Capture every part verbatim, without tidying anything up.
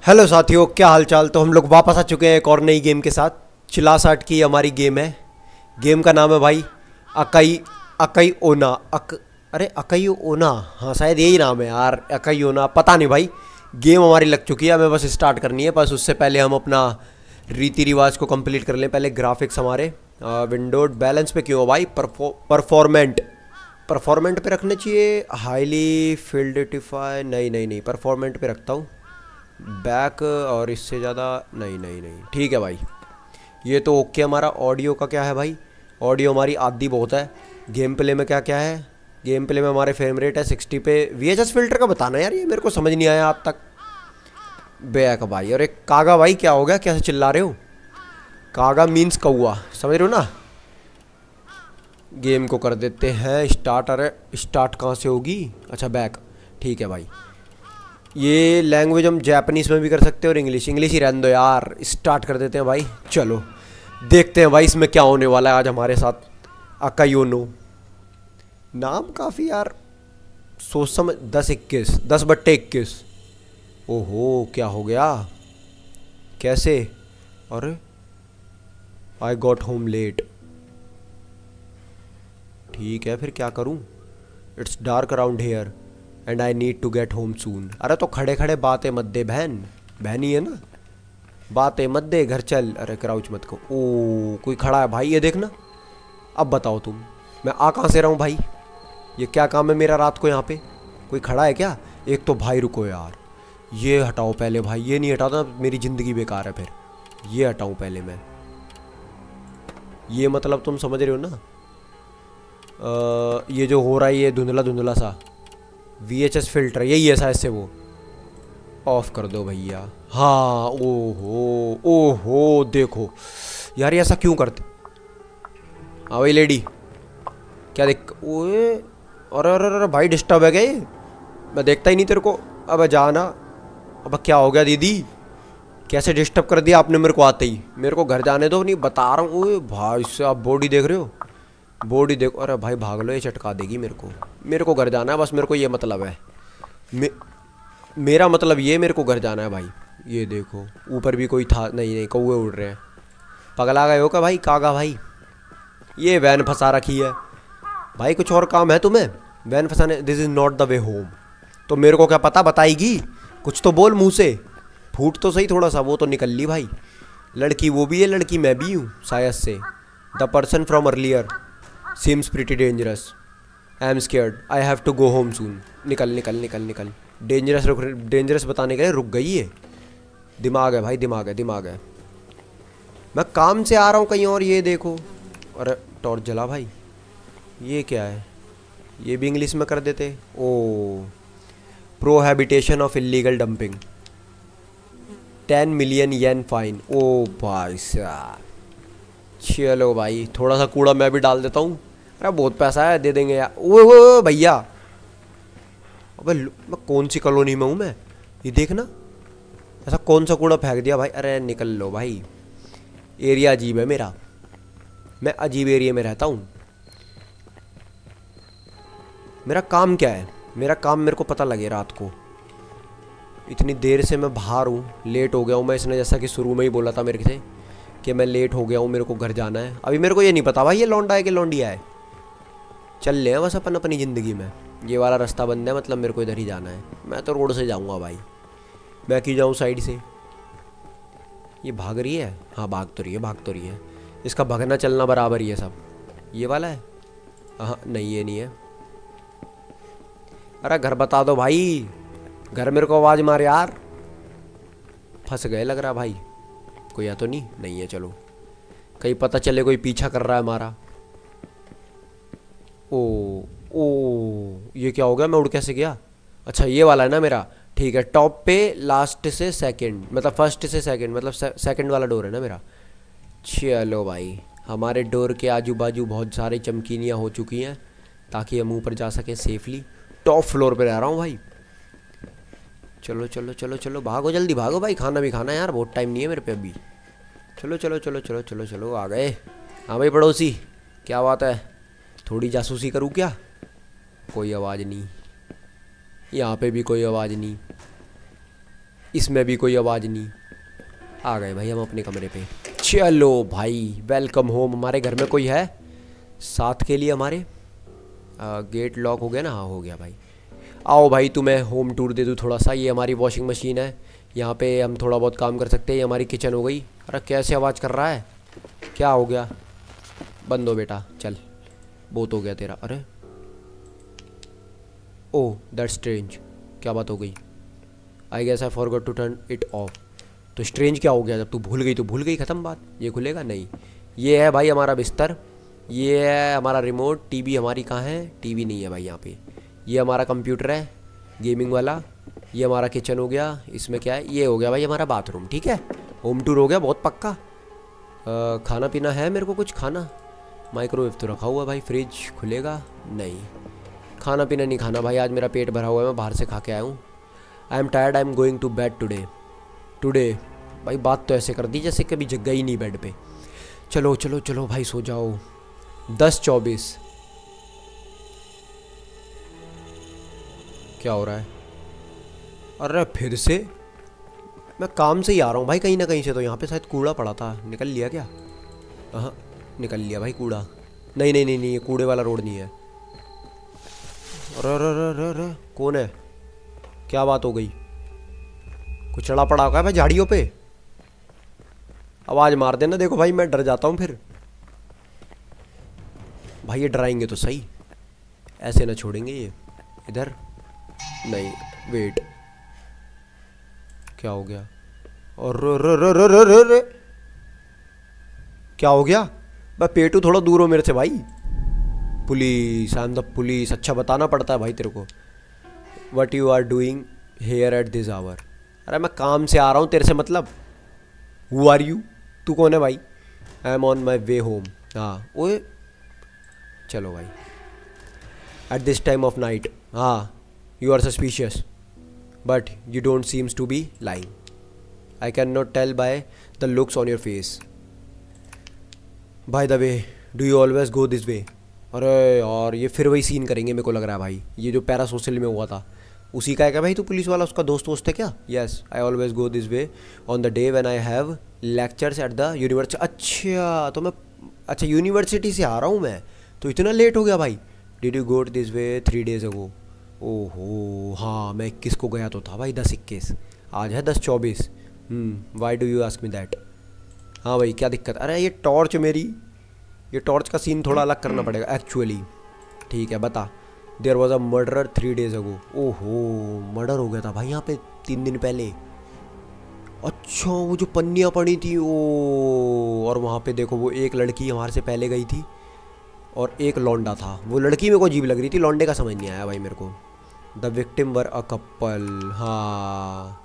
Hello साथियों, क्या हाल चाल। तो हम लोग वापस आ चुके हैं एक और नई गेम के साथ। चिल्ला साठ की हमारी गेम है। गेम का नाम है भाई अकाई अकाई ओना अक अरे अकाई ओना, हाँ शायद यही नाम है यार, अकाई ओना, पता नहीं भाई। गेम हमारी लग चुकी है, हमें बस स्टार्ट करनी है। बस उससे पहले हम अपना रीति रिवाज को कंप्लीट कर लें। पहले ग्राफिक्स हमारे विंडोड बैलेंस पे क्यों है भाई, परफॉर्मेंट परफॉर्मेंट पे रखने चाहिए। हाईली फिल्डिटिफाई, नहीं नहीं नहीं, परफॉर्मेंट पे रखता हूँ। बैक और इससे ज़्यादा नहीं नहीं नहीं, ठीक है भाई। ये तो ओके। हमारा ऑडियो का क्या है भाई, ऑडियो हमारी आधी बहुत है। गेम प्ले में क्या क्या है, गेम प्ले में हमारे फ्रेम रेट है सिक्सटी पे। वीएचएस फिल्टर का बताना यार, ये मेरे को समझ नहीं आया आज तक। बैक भाई, और एक कागा भाई, क्या हो गया, कैसे चिल्ला रहे हो। कागा मीन्स कौआ, समझ रहे हो ना। गेम को कर देते हैं स्टार्ट। अरे स्टार्ट कहाँ से होगी, अच्छा बैक, ठीक है भाई। ये लैंग्वेज हम जापानीज़ में भी कर सकते हैं और इंग्लिश इंग्लिश ही रहने दो यार। स्टार्ट कर देते हैं भाई, चलो देखते हैं भाई इसमें क्या होने वाला है आज हमारे साथ। अकायोनो नाम काफ़ी यार सोच समझ। दस इक्कीस, दस बट्टे इक्कीस। ओहो क्या हो गया, कैसे। अरे आई गॉट होम लेट, ठीक है फिर क्या करूं। It's dark around here and I need to get home soon. अरे तो खड़े खड़े बातें मत दे बहन, बहन ही है ना, बातें मत दे, घर चल। अरे क्राउच मत को। ओ कोई खड़ा है भाई, ये देखना। अब बताओ तुम, मैं आ कहाँ से रहा हूँ भाई, ये क्या काम है मेरा रात को यहाँ पे। कोई खड़ा है क्या। एक तो भाई रुको यार, ये हटाओ पहले भाई, ये नहीं हटाता मेरी ज़िंदगी बेकार है फिर। ये हटाऊँ पहले मैं, ये मतलब तुम समझ रहे हो ना। आ, ये जो हो रहा है ये धुंधला धुंधला सा वी एच एस फिल्टर, यही है शायद से, वो ऑफ कर दो भैया। हाँ ओहो ओहो देखो यार, ये ऐसा क्यों करते। हाँ भाई लेडी, क्या देख। ओए अरे अरे अरे भाई, डिस्टर्ब है क्या ये, मैं देखता ही नहीं तेरे को। अब जाना, अब क्या हो गया दीदी, कैसे डिस्टर्ब कर दिया आपने मेरे को आते ही। मेरे को घर जाने दो, नहीं बता रहा हूँ। ओए भाई इससे आप बॉडी देख रहे हो, बॉडी देखो। अरे भाई भाग लो, ये चटका देगी मेरे को। मेरे को घर जाना है बस, मेरे को ये मतलब है। मे, मेरा मतलब ये, मेरे को घर जाना है भाई। ये देखो ऊपर भी कोई था, नहीं नहीं कौवे उड़ रहे हैं। पगला गए हो क्या भाई कागा भाई। ये वैन फंसा रखी है भाई, कुछ और काम है तुम्हें वैन फंसाने। This is not the way home. तो मेरे को क्या पता, बताएगी कुछ तो बोल मुँह से, फूट तो सही थोड़ा सा। वो तो निकल ली भाई, लड़की वो भी है, लड़की मैं भी हूँ शायद से। The person from earlier seems pretty dangerous. I am scared. I have to go home soon. निकल निकल निकल निकल। डेंजरस रुक, डेंजरस बताने के लिए रुक गई है। दिमाग है भाई, दिमाग है, दिमाग है। मैं काम से आ रहा हूँ कहीं और, ये देखो। अरे टॉर्च जला भाई, ये क्या है, ये भी इंग्लिश में कर देते। ओ prohibition of illegal dumping, ten million yen fine. ओ भाई साहब, चलो भाई थोड़ा सा कूड़ा मैं भी डाल देता हूँ। अरे बहुत पैसा है, दे देंगे यार। ओए ओए भैया, अबे मैं कौन सी कॉलोनी में हूँ मैं, ये देखना। ऐसा कौन सा कूड़ा फेंक दिया भाई। अरे निकल लो भाई, एरिया अजीब है मेरा, मैं अजीब एरिया में रहता हूँ। मेरा काम क्या है, मेरा काम मेरे को पता लगे रात को। इतनी देर से मैं बाहर हूँ, लेट हो गया हूँ मैं। इसने जैसा कि शुरू में ही बोला था मेरे से कि मैं लेट हो गया हूँ, मेरे को घर जाना है। अभी मेरे को ये नहीं पता भाई ये लौंडा है कि लौंडिया है। चल ले बस अपन अपनी ज़िंदगी में। ये वाला रास्ता बंद है, मतलब मेरे को इधर ही जाना है। मैं तो रोड से जाऊँगा भाई, मैं क्यों जाऊँ साइड से। ये भाग रही है, हाँ भाग तो रही है, भाग तो रही है। इसका भागना चलना बराबर ही है सब। ये वाला है, हाँ नहीं ये नहीं है। अरे घर बता दो भाई, घर मेरे को आवाज़ मार यार। फंस गए लग रहा भाई, कोई या तो नहीं नहीं है। चलो कहीं पता चले कोई पीछा कर रहा है हमारा। ओ ओ ये क्या हो गया, मैं उड़ कैसे गया। अच्छा ये वाला है ना मेरा, ठीक है। टॉप पे लास्ट से सेकंड, मतलब फर्स्ट से सेकंड, मतलब से, सेकंड वाला डोर है ना मेरा। चलो भाई हमारे डोर के आजू बाजू बहुत सारी चमकीनियाँ हो चुकी हैं ताकि हम ऊपर जा सकें सेफली। टॉप फ्लोर पे रह रहा हूँ भाई। चलो चलो चलो चलो भागो, जल्दी भागो भाई, खाना भी खाना है यार, बहुत टाइम नहीं है मेरे पे अभी। चलो चलो चलो चलो चलो चलो आ गए। हाँ भाई पड़ोसी, क्या बात है, थोड़ी जासूसी करूँ क्या। कोई आवाज़ नहीं, यहाँ पे भी कोई आवाज़ नहीं। इसमें भी कोई आवाज़ नहीं। आ गए भाई हम अपने कमरे पे। चलो भाई वेलकम होम। हमारे घर में कोई है साथ के लिए हमारे? आ, गेट लॉक हो गया ना? हाँ हो गया भाई। आओ भाई तुम्हें होम टूर दे दूँ थोड़ा सा। ये हमारी वॉशिंग मशीन है, यहाँ पे हम थोड़ा बहुत काम कर सकते हैं। ये हमारी किचन हो गई। अरे कैसे आवाज़ कर रहा है, क्या हो गया? बंद हो बेटा, चल बहुत हो गया तेरा। अरे ओह दैट स्ट्रेंज, क्या बात हो गई? I guess I forgot to turn it off. तो स्ट्रेंज क्या हो गया? जब तू भूल गई तो भूल गई, ख़त्म बात। ये खुलेगा नहीं। ये है भाई हमारा बिस्तर, ये है हमारा रिमोट। टीवी हमारी कहाँ है? टीवी नहीं है भाई यहाँ पे। ये हमारा कंप्यूटर है गेमिंग वाला। ये हमारा किचन हो गया। इसमें क्या है? ये हो गया भाई हमारा बाथरूम। ठीक है, होम टूर हो गया बहुत पक्का। आ, खाना पीना है मेरे को कुछ खाना। माइक्रोवेव तो रखा हुआ है भाई। फ्रिज खुलेगा नहीं। खाना पीना नहीं खाना भाई, आज मेरा पेट भरा हुआ है, मैं बाहर से खा के आया हूँ। I am tired, I am going to bed today. Today भाई बात तो ऐसे कर दी जैसे कभी जगह ही नहीं बेड पे। चलो चलो चलो भाई सो जाओ। दस चौबीस। क्या हो रहा है? अरे फिर से? मैं काम से ही आ रहा हूँ भाई कहीं ना कहीं से। तो यहाँ पे शायद कूड़ा पड़ा था, निकल लिया क्या? हाँ निकल लिया भाई कूड़ा। नहीं नहीं नहीं नहीं, ये कूड़े वाला रोड नहीं है। अरे अरे अरे अरे कौन है? क्या बात हो गई? कुछ चढ़ा पड़ा होगा भाई झाड़ियों पे। आवाज़ मार देना, देखो भाई मैं डर जाता हूँ फिर। भाई ये डराएंगे तो सही, ऐसे ना छोड़ेंगे ये। इधर नहीं, वेट, क्या हो गया? और रो रो रो रो रो रो रो। क्या हो गया? भाई पेटू थोड़ा दूर हो मेरे से भाई। Police, I am the police. अच्छा बताना पड़ता है भाई तेरे को। What you are doing here at this hour? अरे मैं काम से आ रहा हूँ, तेरे से मतलब। Who are you? तू कौन है भाई? I am on my way home. हाँ ओए चलो भाई। At this time of night, हाँ you are suspicious but you don't seems to be lying. I can not tell by the looks on your face. By the way do you always go this way? अरे यार ये फिर वही scene करेंगे मेरे को लग रहा है भाई। ये जो पैरा सोशल में हुआ था उसी का है क्या भाई? तू पुलिस वाला उसका दोस्त वोस्त है क्या? Yes I always go this way on the day when I have lectures at the university. अच्छा तो मैं, अच्छा यूनिवर्सिटी से आ रहा हूँ मैं, तो इतना लेट हो गया भाई। Did you go this way three days ago? ओहो हाँ मैं इक्कीस को गया तो था भाई, दस इक्कीस। आज है दस चौबीस। Why do you ask me that? हाँ भाई क्या दिक्कत? अरे ये टॉर्च मेरी, ये टॉर्च का सीन थोड़ा अलग करना पड़ेगा एक्चुअली। ठीक है बता। There was a murder three days ago. ओहो मर्डर हो गया था भाई यहाँ पे तीन दिन पहले। अच्छा वो जो पन्नियाँ पड़ी थी ओ, और वहाँ पे देखो वो एक लड़की हमारे से पहले गई थी और एक लौंडा था। वो लड़की मेरे को अजीब लग रही थी, लौंडे का समझ नहीं आया भाई मेरे को। The victim were a couple. हाँ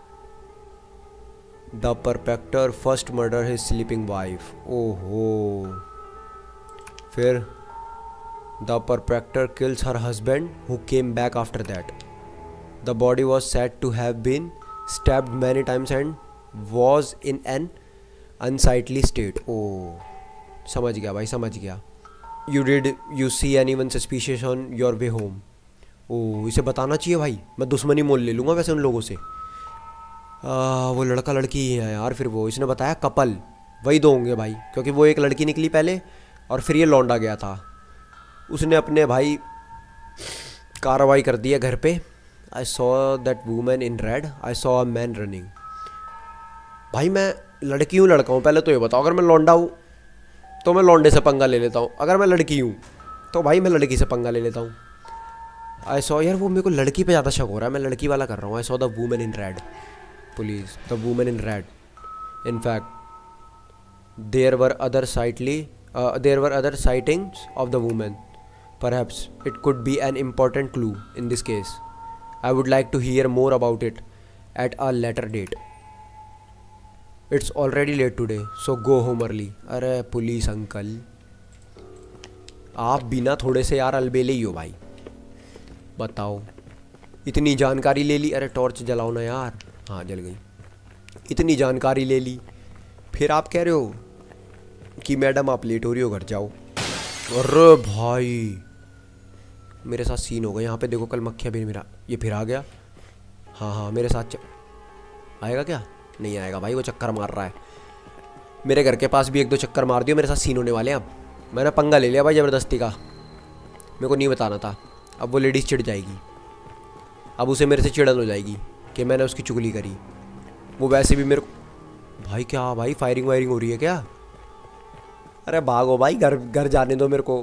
the perpetrator first murder his sleeping wife. ओहो फिर the perpetrator kills her husband who came back after that. The body was said to have been stabbed many times and was in an unsightly state. ओ समझ गया भाई समझ गया। You did you see anyone suspicious on your way home? ओ इसे बताना चाहिए भाई, मैं दुश्मनी मोल ले लूँगा वैसे उन लोगों से। आ, वो लड़का लड़की ही है यार। फिर वो इसने बताया कपल, वही दो होंगे भाई, क्योंकि वो एक लड़की निकली पहले और फिर ये लौंडा गया था। उसने अपने भाई कार्रवाई कर दी है घर पे। I saw that women in red, I saw a man running. भाई मैं लड़की हूँ लड़का हूँ? पहले तो ये बताओ, अगर मैं लौंडा हूँ तो मैं लौंडे से पंगा ले लेता हूँ, अगर मैं लड़की हूँ तो भाई मैं लड़की से पंगा ले लेता हूँ। आई सॉ, यार वो मेरे को लड़की पे ज़्यादा शक हो रहा है, मैं लड़की वाला कर रहा हूँ। I saw the women in red. Police, the women in red. In fact there were other sightly there were other sightings of the women. Perhaps it could be an important clue in this case. I would like to hear more about it at a later date. It's already late today, so go home early. अरे police uncle, आप बिना थोड़े से यार अलबेले ही हो भाई। बताओ इतनी जानकारी ले ली। अरे टॉर्च जलाओ ना यार। हाँ जल गई। इतनी जानकारी ले ली, फिर आप कह रहे हो कि मैडम आप लेट हो रही हो, घर जाओ। अरे भाई मेरे साथ सीन हो गया यहाँ पे। देखो कल मक्खिया भी मेरा, ये फिर आ गया। हाँ हाँ मेरे साथ च... आएगा क्या? नहीं आएगा भाई, वो चक्कर मार रहा है। मेरे घर के पास भी एक दो चक्कर मार दियो, मेरे साथ सीन होने वाले हैं। अब मैंने पंगा ले लिया भाई ज़बरदस्ती का, मेरे को नहीं बताना था। अब वो लेडीज़ चिढ़ जाएगी, अब उसे मेरे से चिड़न हो जाएगी कि मैंने उसकी चुगली करी। वो वैसे भी मेरे को भाई, क्या भाई फायरिंग वायरिंग हो रही है क्या? अरे भागो भाई, घर घर जाने दो मेरे को।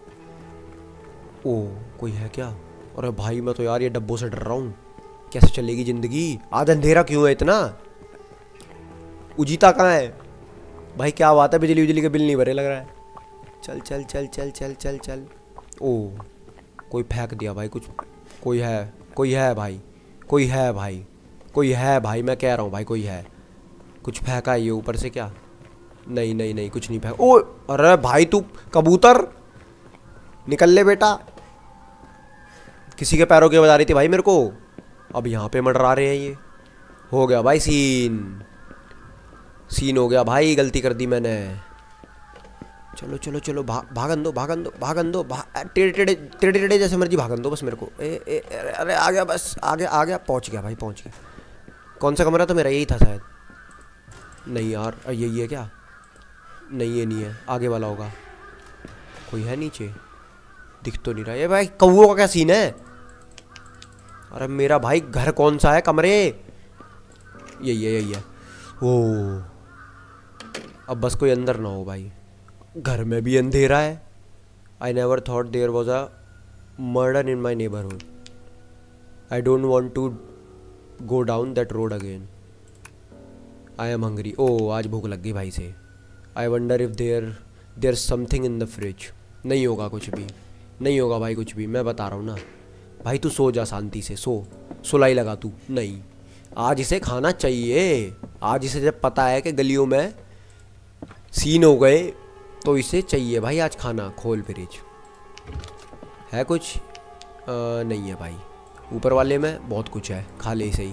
ओ कोई है क्या? अरे भाई मैं तो यार ये डब्बों से डर रहा हूँ, कैसे चलेगी ज़िंदगी? आज अंधेरा क्यों है इतना? उजीता कहाँ है भाई? क्या बात है, बिजली बिजली के बिल नहीं भरे लग रहा है। चल चल चल चल चल चल चल। ओ कोई फेंक दिया भाई कुछ। कोई है, कोई है भाई, कोई है भाई, कोई है भाई, मैं कह रहा हूँ भाई कोई है। कुछ फेंका है ये ऊपर से क्या? नहीं नहीं नहीं, कुछ नहीं फेंका। ओ अरे भाई तू कबूतर निकल ले बेटा। किसी के पैरों की बजा रही थी भाई मेरे को। अब यहाँ पे मंडरा रहे हैं ये। हो गया भाई सीन, सीन हो गया भाई, गलती कर दी मैंने। चलो चलो चलो, भा, भागन दो भागन दो भागन दो, टेढ़े टेढ़े टेढ़े टेढ़े जैसे मर्जी भागन दो बस मेरे को। ए, ए, अरे अरे आ गया, बस आ गया आ गया, पहुँच गया भाई, पहुँच गया। कौन सा कमरा था मेरा? यही था शायद। नहीं यार यही है क्या? नहीं ये नहीं है, आगे वाला होगा। कोई है नीचे? दिख तो नहीं रहा। ये भाई कौओं का क्या सीन है? अरे मेरा भाई घर कौन सा है? कमरे यही है, यही है। ओ अब बस कोई अंदर ना हो भाई। घर में भी अंधेरा है। I never thought there was a murder in my neighbourhood. I don't want to go down that road again. I am hungry. ओ आज भूख लग गई भाई से। I wonder if there there something in the fridge. नहीं होगा कुछ भी, नहीं होगा भाई कुछ भी, मैं बता रहा हूँ ना भाई। तू सो जा शांति से, सो सुलाई लगा तू। नहीं आज इसे खाना चाहिए। आज इसे जब पता है कि गलियों में सीन हो गए तो इसे चाहिए भाई आज खाना। खोल फ्रिज, है कुछ? आ, नहीं है भाई, ऊपर वाले में बहुत कुछ है, खा ले इसे ही।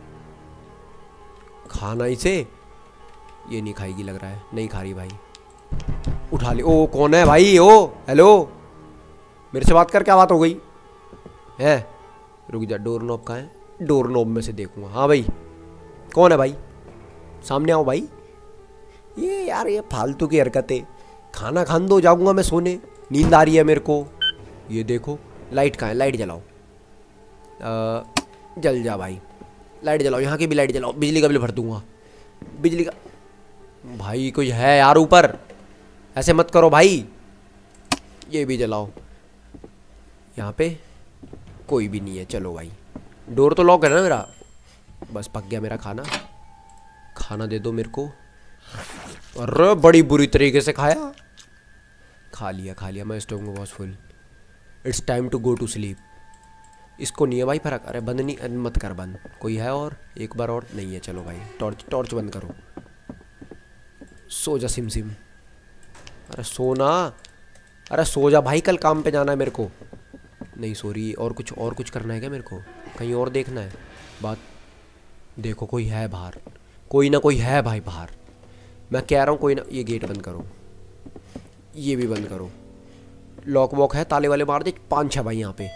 खाना इसे, ये नहीं खाएगी लग रहा है। नहीं खा रही भाई, उठा ले। ओ कौन है भाई? ओ हेलो, मेरे से बात कर, क्या बात हो गई है? रुक जा, डोर नॉब कहाँ है? डोर नॉब में से देखूंगा। हाँ भाई कौन है भाई? सामने आओ भाई। ये यार ये फालतू की हरकतें। खाना खान दो, जाऊंगा मैं सोने, नींद आ रही है मेरे को। ये देखो लाइट कहाँ है? लाइट जलाओ। आ, जल जा भाई, लाइट जलाओ, यहाँ की भी लाइट जलाओ। बिजली का बिल भर दूंगा, बिजली का। भाई कोई है यार ऊपर? ऐसे मत करो भाई। ये भी जलाओ। यहाँ पे कोई भी नहीं है। चलो भाई, डोर तो लॉक है ना मेरा? बस पक गया मेरा खाना। खाना दे दो मेरे को। अरे बड़ी बुरी तरीके से खाया। खा लिया खा लिया, my stomach was full. It's time to go to sleep. इसको नहीं है भाई फर्क। अरे बंद नहीं, मत कर बंद। कोई है और? एक बार और। नहीं है, चलो भाई टॉर्च टॉर्च बंद करो। सो जा सिम सिम। अरे सोना, अरे सो जा भाई, कल काम पे जाना है मेरे को। नहीं सॉरी, और कुछ और कुछ करना है क्या मेरे को? कहीं और देखना है बात? देखो कोई है बाहर, कोई ना कोई है भाई बाहर, मैं कह रहा हूँ कोई ना। ये गेट बंद करो, ये भी बंद करो। लॉक वॉक है, ताले वाले मार दे। पाँच छः भाई यहाँ पे।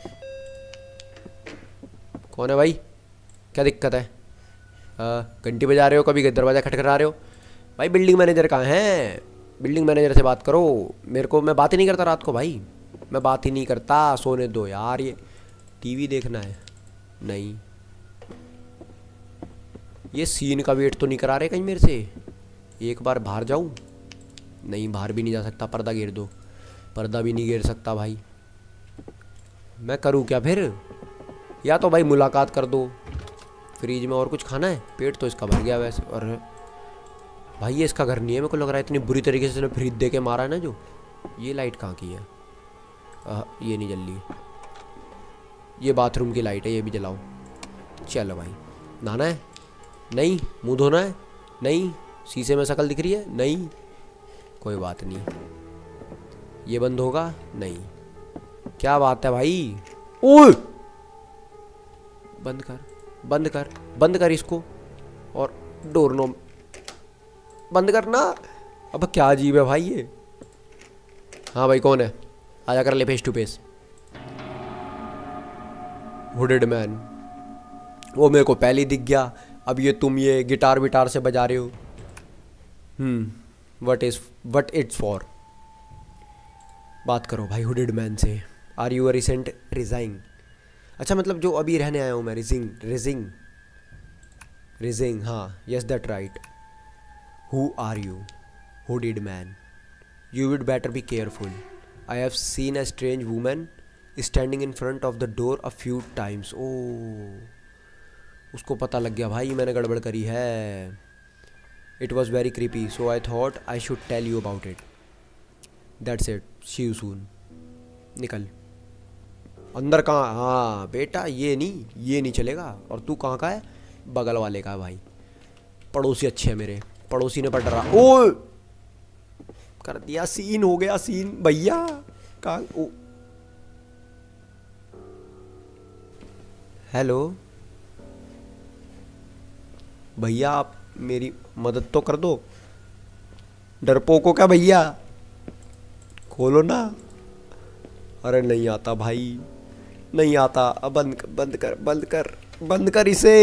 कौन है भाई? क्या दिक्कत है? घंटी बजा रहे हो, कभी दरवाज़ा खटखटा रहे हो। भाई बिल्डिंग मैनेजर कहाँ है? बिल्डिंग मैनेजर से बात करो। मेरे को, मैं बात ही नहीं करता रात को भाई, मैं बात ही नहीं करता। सोने दो यार, ये टीवी देखना है। नहीं, ये सीन का वेट तो नहीं करा रहे कहीं मेरे से? एक बार बाहर जाऊं? नहीं, बाहर भी नहीं जा सकता। पर्दा घेर दो। पर्दा भी नहीं घेर सकता भाई। मैं करूं क्या फिर? या तो भाई मुलाकात कर दो। फ्रिज में और कुछ खाना है? पेट तो इसका भर गया वैसे। और भाई ये इसका घर नहीं है, मेरे को लग रहा है। इतनी बुरी तरीके से इसने फ्रिज दे के मारा है ना जो। ये लाइट कहाँ की है? आ, ये नहीं जल रही। ये बाथरूम की लाइट है, ये भी जलाओ। चलो भाई, नहाना है? नहीं। मुंह धोना है? नहीं। शीशे में शक्ल दिख रही है? नहीं। कोई बात नहीं। ये बंद होगा? नहीं। क्या बात है भाई? ओए बंद कर, बंद कर, बंद कर इसको। और डोर नॉब बंद करना। अब क्या अजीब है भाई ये। हाँ भाई कौन है? आजा कर ले face to face. Hooded man. वो मेरे को पहले ही दिख गया। अब ये तुम ये गिटार विटार से बजा रहे हो। Hmm what is what it's for. बात करो भाई हुडेड मैन से। Are you a recent residing. अच्छा मतलब जो अभी रहने आया हूँ मैं, रिजिंग रिजिंग रिजिंग, हाँ yes that right. Who are you hooded man. You would better be careful. I have seen a strange woman standing in front of the door a few times. ओ उसको पता लग गया भाई मैंने गड़बड़ करी है। It was very creepy so I thought I should tell you about it. That's it, see you soon. निकल अंदर। कहाँ? हाँ बेटा ये नहीं, ये नहीं चलेगा। और तू कहाँ का है? बगल वाले का भाई। पड़ोसी अच्छे हैं मेरे। पड़ोसी ने पढ़ रहा। ओ कर दिया सीन, हो गया सीन भैया। कहाँ? ओ हेलो भैया, आप मेरी मदद तो कर दो। डरपोक हो क्या भैया? खोलो ना। अरे नहीं आता भाई, नहीं आता। अब बंद बंद कर बंद कर बंद कर इसे।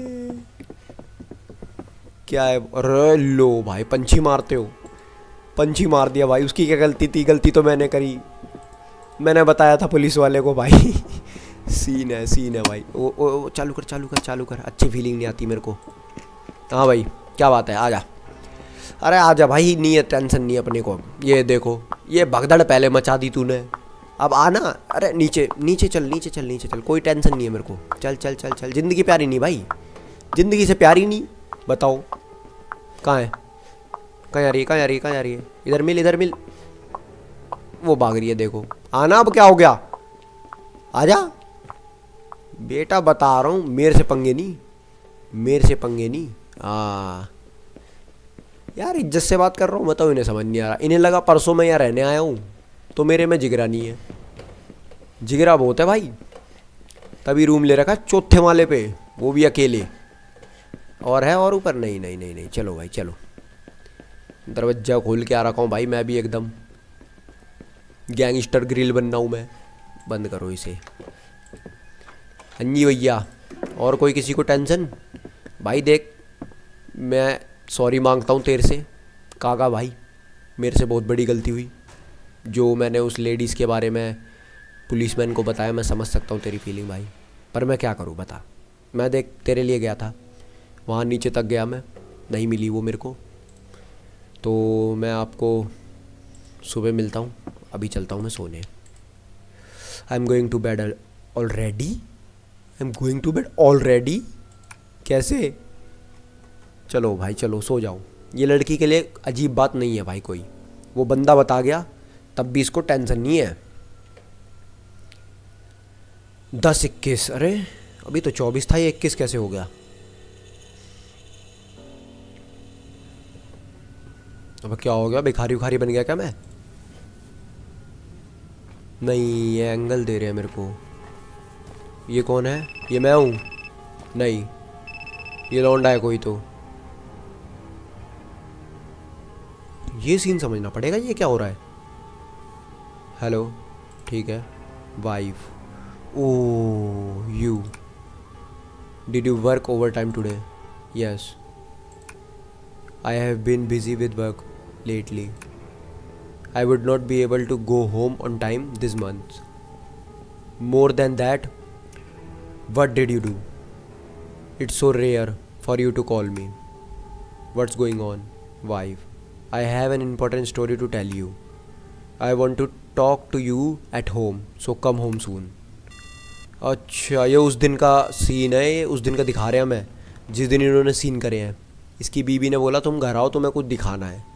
क्या है? अरे लो भाई, पंछी मारते हो। पंछी मार दिया भाई। उसकी क्या गलती थी? गलती तो मैंने करी। मैंने बताया था पुलिस वाले को भाई। सीन है सीन है भाई। ओ, ओ, ओ चालू कर चालू कर चालू कर। अच्छी फीलिंग नहीं आती मेरे को। हाँ भाई क्या बात है, आजा। अरे आजा भाई, नहीं है टेंशन नहीं है अपने को। ये देखो ये भगदड़ पहले मचा दी तूने, अब आना। अरे नीचे नीचे चल नीचे चल नीचे चल, कोई टेंशन नहीं है मेरे को। चल चल चल चल। ज़िंदगी प्यारी नहीं भाई, ज़िंदगी से प्यारी नहीं। बताओ कहाँ है? कहाँ आ रही है? कहाँ आ रही है? कहाँ आ रही है? इधर मिल इधर मिल। वो भाग रही है देखो। आना। अब क्या हो गया? आजा बेटा, बता रहा हूँ मेरे से पंगे नहीं, मेरे से पंगे नहीं। हाँ यार इज्जत से बात कर रहा हूँ। बताओ इन्हें समझ नहीं आ रहा। इन्हें लगा परसों मैं यहाँ रहने आया हूँ तो मेरे में जिगरा नहीं है। जिगरा बहुत है भाई, तभी रूम ले रखा चौथे वाले पे, वो भी अकेले। और है और ऊपर? नहीं नहीं नहीं नहीं। चलो भाई चलो। दरवाजा खोल के आ रखा हूँ भाई मैं भी एकदम गैंगस्टर ग्रिल बनना हूँ मैं। बंद करो इसे। हाँ जी भैया। और कोई किसी को टेंशन? भाई देख मैं सॉरी मांगता हूँ तेरे से काका भाई, मेरे से बहुत बड़ी गलती हुई। जो मैंने उस लेडीज़ के बारे में पुलिसमैन को बताया, मैं समझ सकता हूँ तेरी फीलिंग भाई, पर मैं क्या करूँ बता। मैं देख तेरे लिए गया था, वहाँ नीचे तक गया मैं, नहीं मिली वो मेरे को। तो मैं आपको सुबह मिलता हूँ, अभी चलता हूँ मैं सोने। I am going to bed already. I am going to bed already. कैसे? चलो भाई चलो सो जाओ। ये लड़की के लिए अजीब बात नहीं है भाई कोई, वो बंदा बता गया तब भी इसको टेंशन नहीं है। दस इक्कीस, अरे अभी तो चौबीस था, ये इक्कीस कैसे हो गया? अब क्या हो गया? भिखारी उखारी बन गया क्या मैं? नहीं ये एंगल दे रहे हैं मेरे को। ये कौन है? ये मैं हूँ? नहीं ये लौंडा है कोई तो। ये सीन समझना पड़ेगा, ये क्या हो रहा है? हेलो ठीक है। Wife. Oh you did you work over time today? Yes I have been busy with work lately. I would not be able to go home on time this month. More than that, what did you do? It's so rare for you to call me. What's going on? Wife, I have an important story to tell you. I want to talk to you at home, so come home soon. अच्छा ये उस दिन का scene है, ये उस दिन का दिखा रहे हैं हमें जिस दिन इन्होंने सीन करे हैं। इसकी बीवी ने बोला तुम घर आओ, तुम्हें कुछ दिखाना है।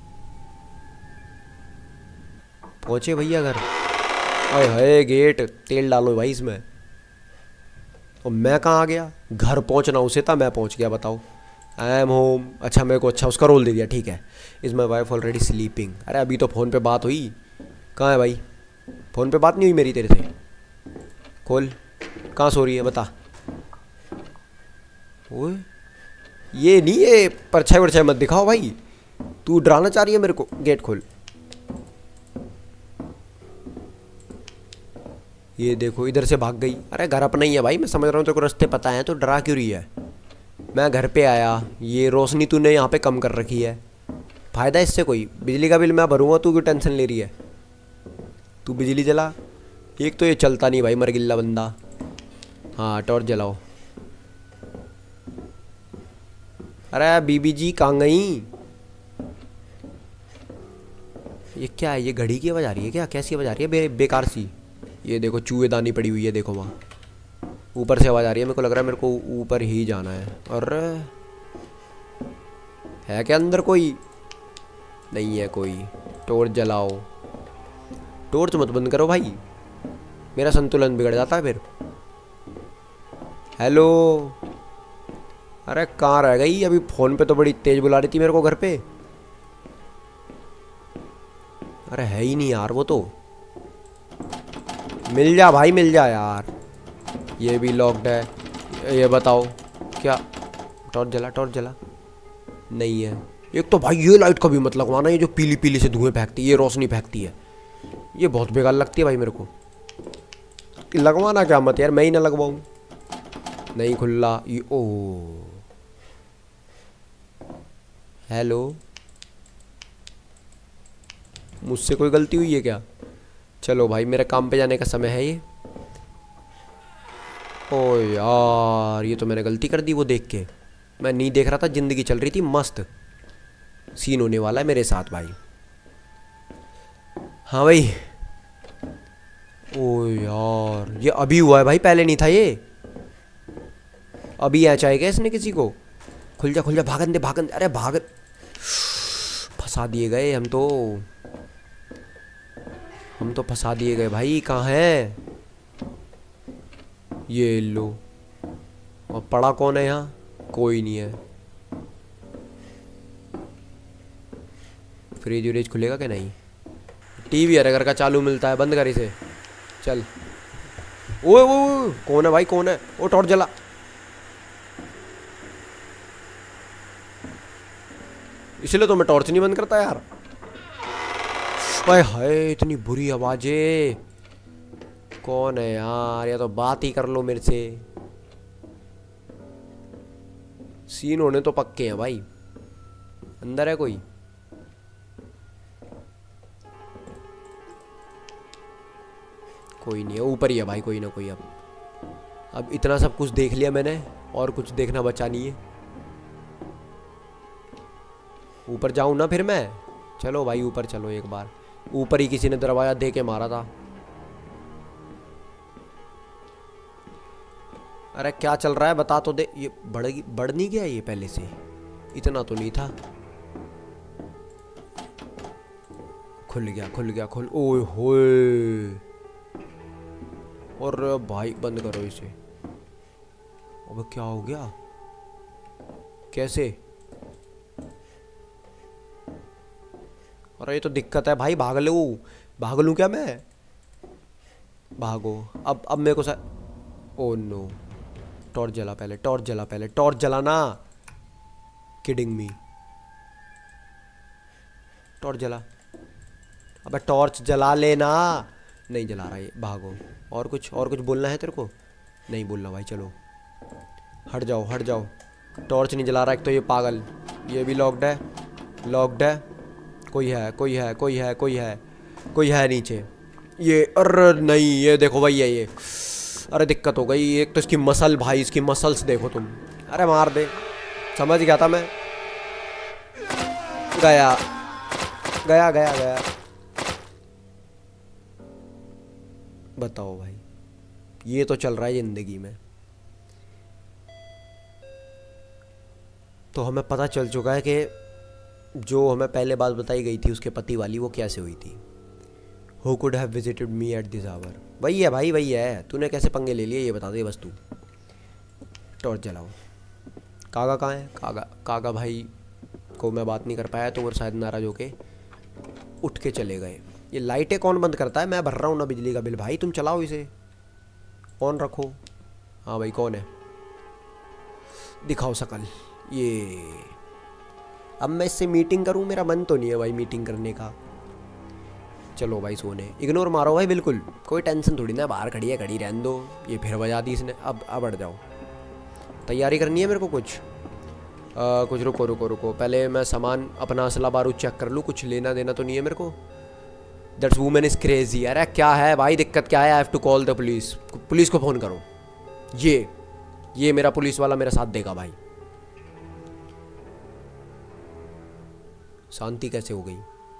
पहुँचे भैया घर? अरे हाय गेट, तेल डालो भाई इसमें। और मैं कहाँ आ गया? घर पहुँचना उसे था, मैं पहुँच गया। बताओ आई एम होम। अच्छा मेरे को अच्छा उसका रोल दे दिया, ठीक है। Is my wife already sleeping? अरे अभी तो फ़ोन पे बात हुई। कहाँ है भाई? फ़ोन पे बात नहीं हुई मेरी तेरे से? खोल, कहाँ सो रही है बता। ओए ये नहीं, ये परछाई वरछाई मत दिखाओ भाई, तू डराना चाह रही है मेरे को। गेट खोल। ये देखो इधर से भाग गई। अरे घर अपना ही है भाई, मैं समझ रहा हूँ तेरे को रास्ते पता है तो डरा क्यों रही है? मैं घर पे आया, ये रोशनी तूने यहाँ पे कम कर रखी है। फ़ायदा इससे कोई? बिजली का बिल मैं भरूँगा, तू क्यों टेंशन ले रही है? तू बिजली जला। एक तो ये चलता नहीं भाई, मरगिल्ला बंदा। हाँ टॉर्च जलाओ। अरे बीबी जी कहाँ गई? ये क्या है? ये घड़ी की आवाज़ आ रही है क्या? कैसी आवाज़ आ रही है? बे, बेकार सी। ये देखो चूहेदानी पड़ी हुई है, देखो वहाँ ऊपर से आवाज़ आ रही है। मेरे को लग रहा है मेरे को ऊपर ही जाना है। और है क्या अंदर? कोई नहीं है कोई। टॉर्च जलाओ। टॉर्च मत बंद करो भाई, मेरा संतुलन बिगड़ जाता है फिर। हेलो। अरे कहाँ रह गई? अभी फ़ोन पे तो बड़ी तेज बुला रही थी मेरे को घर पे। अरे है ही नहीं यार वो तो। मिल जा भाई, मिल जा यार। ये भी लॉक्ड है। ये बताओ क्या? टॉर्च जला, टॉर्च जला। नहीं है। एक तो भाई ये लाइट कभी मत लगवाना, ये जो पीली पीली से धुएं फेंकती है, ये रोशनी फेंकती है, ये बहुत बेकार लगती है भाई मेरे को। लगवाना क्या मत यार, मैं ही ना लगवाऊँ। नहीं खुल्ला ये। ओ हेलो, मुझसे कोई गलती हुई है क्या? चलो भाई मेरे काम पे जाने का समय है ये। ओ यार ये तो मैंने गलती कर दी वो देख के। मैं नहीं देख रहा था, ज़िंदगी चल रही थी मस्त। सीन होने वाला है मेरे साथ भाई। हाँ भाई। ओ यार ये अभी हुआ है भाई, पहले नहीं था ये। अभी आ चाहेगा इसने किसी को। खुल जा खुल जा, भागन दे भागन दे। अरे भागन, फंसा दिए गए हम तो। हम तो फंसा दिए गए भाई। कहाँ है ये? लो। और पड़ा कौन है यहाँ? कोई नहीं है। फ्रिज व्रिज खुलेगा क्या? नहीं। टीवी हर घर का चालू मिलता है, बंद कर इसे। चल। ओए वो कौन है भाई? कौन है? वो टॉर्च जला। इसलिए तो मैं टॉर्च नहीं बंद करता यार। भाई हाय इतनी बुरी आवाजें। कौन है यार? या तो बात ही कर लो मेरे से। सीन होने तो पक्के हैं भाई। अंदर है कोई? कोई नहीं है। ऊपर ही है भाई कोई ना कोई। अब अब इतना सब कुछ देख लिया मैंने, और कुछ देखना बचा नहीं है। ऊपर जाऊं ना फिर मैं? चलो भाई ऊपर चलो एक बार। ऊपर ही किसी ने दरवाजा दे के मारा था। अरे क्या चल रहा है बता तो दे। ये बढ़ बढ़ नहीं गया ये पहले से? इतना तो नहीं था। खुल गया खुल गया खुल। ओए होए। और भाई बंद करो इसे। अब क्या हो गया? कैसे? अरे ये तो दिक्कत है भाई। भाग लो। भाग लूँ क्या मैं? भागो। अब अब मेरे को सा... ओ नो। टॉर्च जला पहले, टॉर्च जला पहले, टॉर्च जलाना। Kidding me? टॉर्च जला। अबे टॉर्च जला लेना। नहीं जला रहा ये। भागो। और कुछ और कुछ बोलना है तेरे को? नहीं बोलना भाई। चलो हट जाओ हट जाओ। टॉर्च नहीं जला रहा एक तो ये पागल। ये भी लॉक्ड है। लॉक्ड है। कोई है कोई है कोई है कोई है कोई है नीचे। ये अरे नहीं, ये देखो भाई है ये। अरे दिक्कत हो गई। एक तो इसकी मसल भाई, इसकी मसल्स देखो तुम। अरे मार दे। समझ गया था मैं। गया गया गया गया। बताओ भाई, ये तो चल रहा है जिंदगी में। तो हमें पता चल चुका है कि जो हमें पहले बात बताई गई थी उसके पति वाली, वो कैसे हुई थी। Who could have visited me at this hour? वही है भाई वही है। तूने कैसे पंगे ले लिए ये बता दे बस तू। टॉर्च जलाओ। कागा कहाँ है? कागा कागा भाई को मैं बात नहीं कर पाया तो वो शायद नाराज होके उठ के चले गए। ये लाइटें कौन बंद करता है? मैं भर रहा हूँ ना बिजली का बिल भाई, तुम चलाओ इसे। ऑन रखो। हाँ भाई कौन है? दिखाओ शकल। ये अब मैं इससे मीटिंग करूं? मेरा मन तो नहीं है भाई मीटिंग करने का। चलो भाई सोने। इग्नोर मारो भाई बिल्कुल, कोई टेंशन थोड़ी ना। बाहर खड़ी है, खड़ी रहने दो। ये फिर बजा दी इसने। अब अब हट जाओ। तैयारी करनी है मेरे को कुछ आ, कुछ रुको रुको रुको पहले मैं सामान अपना असला बारूद चेक कर लूँ, कुछ लेना देना तो नहीं है मेरे को। That's women is crazy. अरे क्या है भाई, दिक्कत क्या है? I have to call the police. Police को फ़ोन करो। ये ये मेरा पुलिस वाला मेरा साथ देगा भाई। शांति कैसे हो गई?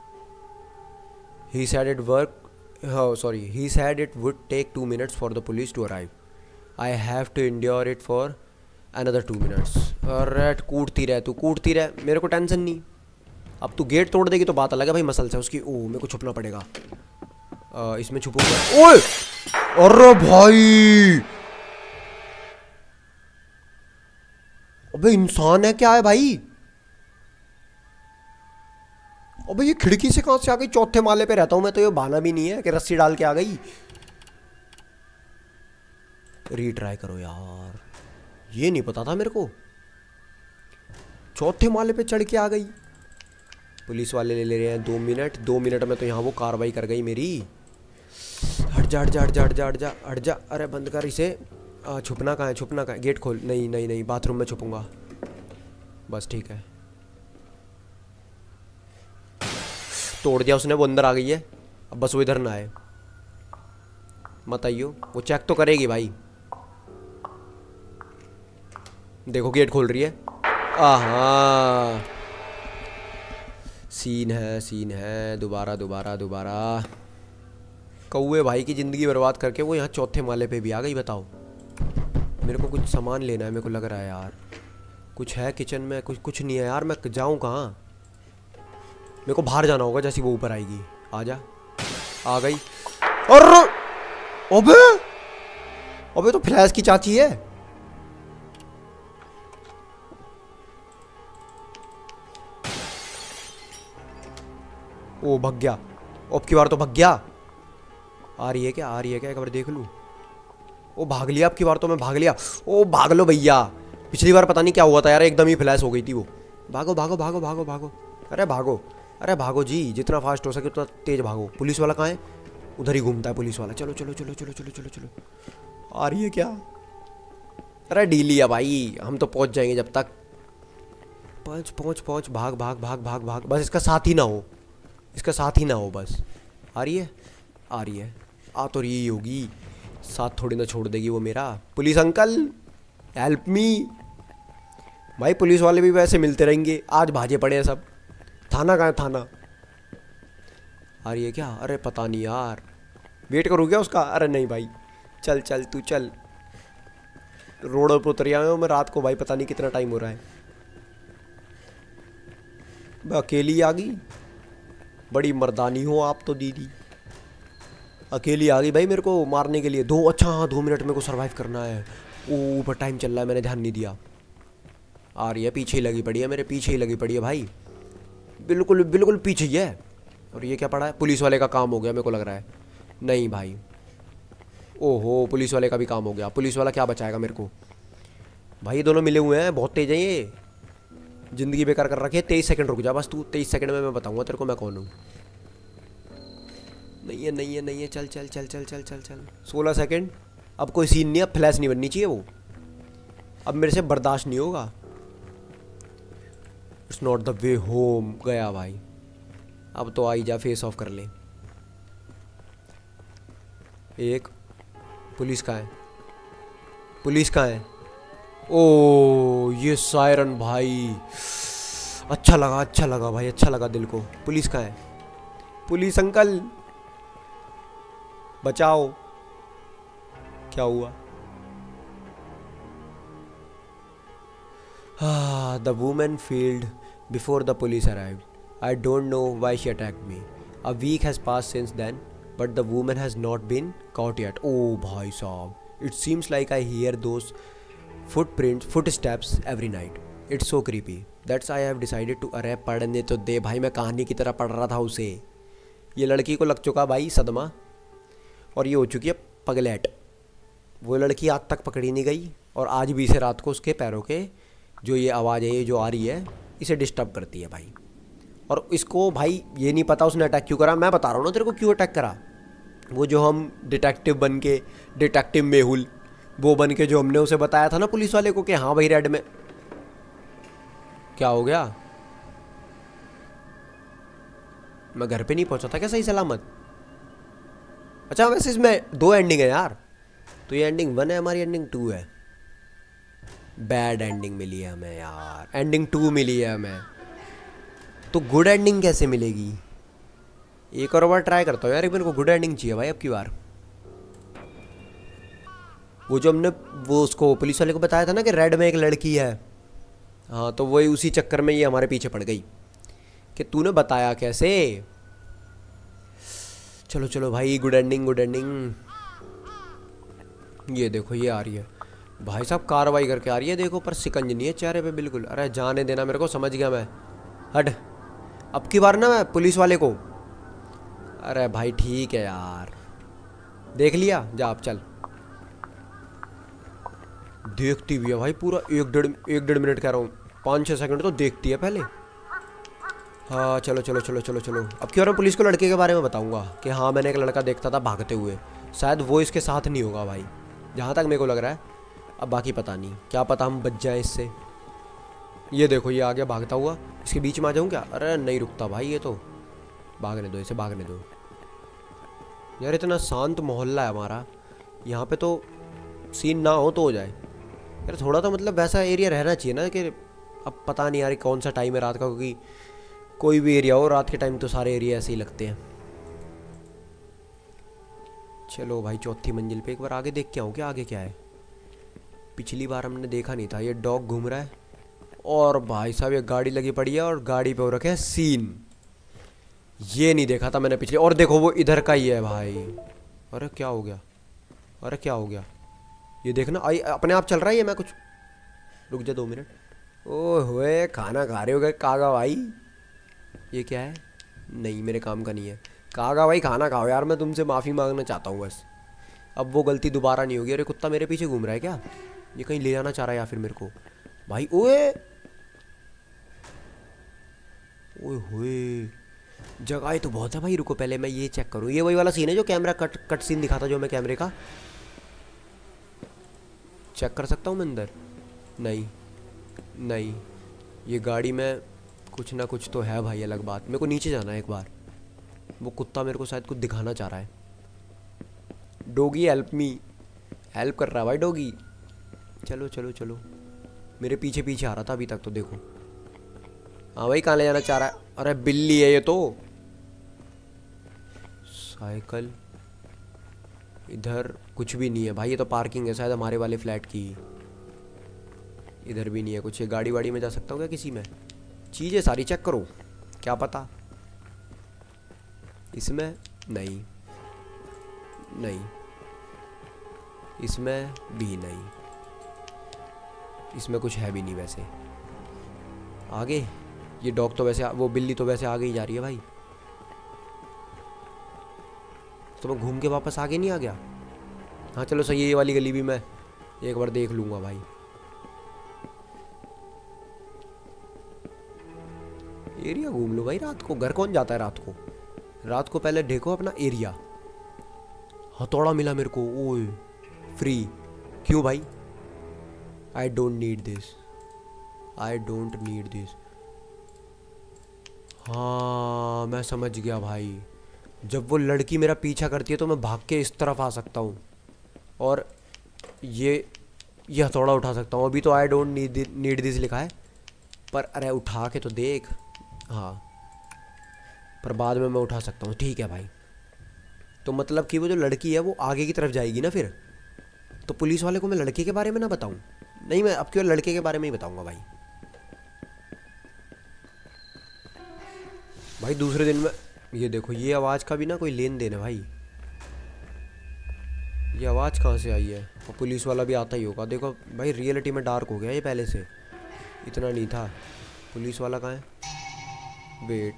He said it work sorry he said it would take two minutes for the police to arrive. I have to endure it for another two minutes. अरे कूटती रह तू, कूटती रह, मेरे को टेंशन नहीं। अब तू गेट तोड़ देगी तो बात अलग है भाई, मसल से उसकी। ओ मेरे को छुपना पड़ेगा। आ, इसमें छुपूंगा। ओए अरे भाई, अबे इंसान है क्या है भाई? अबे ये खिड़की से कहां से आ गई? चौथे माले पे रहता हूं मैं तो, ये बहाना भी नहीं है कि रस्सी डाल के आ गई। रीट्राई करो यार, ये नहीं पता था मेरे को। चौथे माले पे चढ़ के आ गई। पुलिस वाले ले ले रहे हैं दो मिनट। दो मिनट में तो यहाँ वो कार्रवाई कर गई मेरी। हट जा हट जा हट जा हट जा हट जा हट जा। अरे बंद कर इसे। आ, छुपना कहाँ है? छुपना कहाँ है? गेट खोल। नहीं नहीं नहीं, बाथरूम में छुपूंगा बस। ठीक है, तोड़ दिया उसने, वो अंदर आ गई है। अब बस वो इधर ना आए। मत आइयो, वो चेक तो करेगी भाई। देखो गेट खोल रही है। आहा, सीन है सीन है। दोबारा दोबारा दोबारा। कौवे भाई की ज़िंदगी बर्बाद करके वो यहाँ चौथे माले पे भी आ गई। बताओ, मेरे को कुछ सामान लेना है, मेरे को लग रहा है यार। कुछ है किचन में? कुछ कुछ नहीं है यार। मैं जाऊँ कहाँ? मेरे को बाहर जाना होगा जैसी वो ऊपर आएगी। आ जा। आ गई। अरे अबे अबे तो फ्लैश की चाची है। ओ भग गया। अब की बार तो भग गया। आ रही है क्या? आ रही है क्या? एक बार देख लूँ। ओ भाग लिया, अब की बार तो मैं भाग लिया। ओ भाग लो भैया। पिछली बार पता नहीं क्या हुआ था यार, एकदम ही फ्लैश हो गई थी वो। भागो भागो भागो भागो भागो। अरे भागो, अरे भागो जी, जितना फास्ट हो सके उतना तेज भागो। पुलिस वाला कहाँ है? उधर ही घूमता है पुलिस वाला। चलो चलो चलो चलो चलो चलो चलो। आ रही है क्या? अरे डीली है भाई, हम तो पहुंच जाएंगे जब तक। पहुंच पहुंच पहुंच। भाग भाग भाग भाग भाग। बस इसका साथ ही ना हो, इसका साथ ही ना हो बस। आ रही है? आ रही है। आ तो रही होगी, साथ थोड़ी ना छोड़ देगी वो मेरा। Police uncle help me. भाई पुलिस वाले भी वैसे मिलते रहेंगे, आज भाजे पड़े हैं सब। थाना कहाँ है? थाना। आ रही है क्या? अरे पता नहीं यार, वेट करूँ क्या उसका? अरे नहीं भाई, चल चल तू चल। रोड पर उतर आया हूँ मैं रात को भाई, पता नहीं कितना टाइम हो रहा है। अकेली आ गई, बड़ी मर्दानी हो आप तो दीदी। अकेली आ गई भाई मेरे को मारने के लिए। दो अच्छा हाँ दो मिनट मेरे को सरवाइव करना है। ओ ऊपर टाइम चल रहा है, मैंने ध्यान नहीं दिया। आ रही है, पीछे ही लगी पड़ी है, मेरे पीछे ही लगी पड़ी है भाई, बिल्कुल बिल्कुल पीछे ही है। और ये क्या पड़ा है? पुलिस वाले का काम हो गया मेरे को लग रहा है। नहीं भाई, ओहो पुलिस वाले का भी काम हो गया। पुलिस वाला क्या बचाएगा मेरे को भाई? ये दोनों मिले हुए हैं, बहुत तेज है ये। ज़िंदगी बेकार कर रखी है। तेईस सेकंड रुक जा बस तू, तेईस सेकंड में मैं बताऊंगा तेरे को मैं कौन हूँ। नहीं है नहीं है नहीं है। चल चल चल चल चल चल चल। सोलह सेकंड। अब कोई सीन नहीं, अब फ्लैश नहीं बननी चाहिए वो। अब मेरे से बर्दाश्त नहीं होगा। It's not the way home. गया भाई। अब तो आई जा, फेस ऑफ कर ले। एक पुलिस कहाँ है? पुलिस कहाँ है? ओ ये सायरन भाई, अच्छा लगा अच्छा लगा भाई, अच्छा लगा दिल को। पुलिस कहाँ है? पुलिस अंकल बचाओ। क्या हुआ? Ah, the woman failed before the police arrived. I don't know why she attacked me. A week has passed since then, but the woman has not been caught yet. Oh, bhai saab. It seems like I hear those footprints, footsteps every night. It's so creepy. That's why I have decided to अरे पढ़ने तो दे भाई, मैं कहानी की तरह पढ़ रहा था उसे। ये लड़की को लग चुका भाई सदमा, और ये हो चुकी है पगलेट। वो लड़की आज तक पकड़ी नहीं गई, और आज भी इसे रात को उसके पैरों के जो ये आवाज़ है ये जो आ रही है इसे डिस्टर्ब करती है भाई। और इसको भाई ये नहीं पता उसने अटैक क्यों करा। मैं बता रहा हूँ ना तेरे को क्यों अटैक करा। वो जो हम डिटेक्टिव बन के, डिटेक्टिव मेहुल, वो बन के जो हमने उसे बताया था ना पुलिस वाले को कि हाँ भाई रेड में। क्या हो गया? मैं घर पे नहीं पहुंचा था क्या सही सलामत? अच्छा वैसे इसमें दो एंडिंग है यार। तो ये एंडिंग वन है हमारी, एंडिंग टू है। बैड एंडिंग मिली है हमें यार, एंडिंग टू मिली है हमें। तो गुड एंडिंग कैसे मिलेगी? एक और बार ट्राई करता हूँ यार, एक मेरे को गुड एंडिंग चाहिए भाई अब की बार। वो जो हमने वो उसको पुलिस वाले को बताया था ना कि रेड में एक लड़की है, हाँ तो वही उसी चक्कर में ये हमारे पीछे पड़ गई कि तूने बताया कैसे। चलो चलो भाई, गुड एंडिंग गुड एंडिंग। ये देखो ये आ रही है भाई साहब, कार्रवाई करके आ रही है देखो, पर सिकंज नहीं है चेहरे पे बिल्कुल। अरे जाने देना मेरे को, समझ गया मैं। हट, अब की बार ना मैं पुलिस वाले को। अरे भाई ठीक है यार, देख लिया, जा आप चल। देखती भी है भाई पूरा एक डेढ़ एक डेढ़ मिनट कह रहा हूँ, पाँच छः सेकंड तो देखती है पहले। हाँ चलो चलो चलो चलो चलो, अब की बार मैं पुलिस को लड़के के बारे में बताऊंगा कि हाँ मैंने एक लड़का देखता था भागते हुए। शायद वो इसके साथ नहीं होगा भाई, जहाँ तक मेरे को लग रहा है। अब बाकी पता नहीं, क्या पता हम बच जाएं इससे। ये देखो ये आ गया भागता हुआ, इसके बीच में आ जाऊँ क्या? अरे नहीं रुकता भाई ये तो, भागने दो इसे, भागने दो यार। इतना शांत मोहल्ला है हमारा, यहाँ पे तो सीन ना हो तो हो जाए यार। थोड़ा तो मतलब वैसा एरिया रहना चाहिए ना कि, अब पता नहीं यार कौन सा टाइम है रात का, क्योंकि कोई भी एरिया हो रात के टाइम तो सारे एरिया ऐसे ही लगते हैं। चलो भाई चौथी मंजिल पे एक बार आगे देख के आऊँ क्या आगे क्या है। पिछली बार हमने देखा नहीं था। ये डॉग घूम रहा है और भाई साहब ये गाड़ी लगी पड़ी है और गाड़ी पे हो रखे है सीन। ये नहीं देखा था मैंने पिछले, और देखो वो इधर का ही है भाई। अरे क्या हो गया? अरे क्या हो गया? ये देखना आई अपने आप चल रहा है ये। मैं कुछ रुक जा दो मिनट। ओह होए, खाना खा रहे हो गए कागा भाई? ये क्या है? नहीं मेरे काम का नहीं है। कागा भाई खाना खाओ यार, मैं तुमसे माफ़ी मांगना चाहता हूँ बस, अब वो गलती दोबारा नहीं होगी। अरे कुत्ता मेरे पीछे घूम रहा है क्या? ये कहीं ले जाना चाह रहा है या फिर मेरे को? भाई ओए ओए होए, जगह तो बहुत है भाई। रुको पहले मैं ये चेक करूँ। ये वही वाला सीन है जो कैमरा कट कट सीन दिखा था जो मैं कैमरे का चेक कर सकता हूँ मैं अंदर? नहीं नहीं, ये गाड़ी में कुछ ना कुछ तो है भाई, अलग बात। मेरे को नीचे जाना है एक बार। वो कुत्ता मेरे को शायद कुछ दिखाना चाह रहा है। डोगी हेल्प मी, हेल्प कर रहा है भाई डोगी। चलो चलो चलो, मेरे पीछे पीछे आ रहा था अभी तक तो देखो। हाँ भाई कहाँ ले जाना चाह रहा है? अरे बिल्ली है ये तो। साइकिल, इधर कुछ भी नहीं है भाई, ये तो पार्किंग है शायद हमारे वाले फ्लैट की। इधर भी नहीं है कुछ। गाड़ी वाड़ी में जा सकता हूँ क्या किसी में? चीज़ें सारी चेक करो, क्या पता। इसमें नहीं, नहीं इसमें भी नहीं, इसमें कुछ है भी नहीं वैसे। आगे ये डॉग तो वैसे, वो बिल्ली तो वैसे आगे ही जा रही है भाई। तो मैं घूम के वापस आगे नहीं आ गया? हाँ चलो सही है, ये वाली गली भी मैं एक बार देख लूँगा भाई। एरिया घूम लो भाई रात को, घर कौन जाता है रात को? रात को पहले देखो अपना एरिया। हथौड़ा मिला मेरे को, ओए फ्री। क्यों भाई? I don't need this, I don't need this. हाँ मैं समझ गया भाई, जब वो लड़की मेरा पीछा करती है तो मैं भाग के इस तरफ आ सकता हूँ और ये ये हथौड़ा उठा सकता हूँ। अभी तो I don't need need this लिखा है, पर अरे उठा के तो देख। हाँ पर बाद में मैं उठा सकता हूँ, ठीक है भाई। तो मतलब कि वो जो लड़की है वो आगे की तरफ जाएगी ना फिर? तो पुलिस वाले को मैं लड़के के बारे में ना बताऊँ? नहीं मैं अब केवल लड़के के बारे में ही बताऊँगा भाई। भाई दूसरे दिन में ये देखो, ये आवाज़ का भी ना कोई लेन देन है भाई। ये आवाज़ कहाँ से आई है? और पुलिस वाला भी आता ही होगा। देखो भाई रियलिटी में डार्क हो गया ये, पहले से इतना नहीं था। पुलिस वाला कहाँ है? वेट,